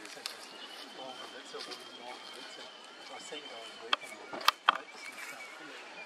That's interesting. Longer, that's a little longer. That's a, I think I was working on pipes and stuff.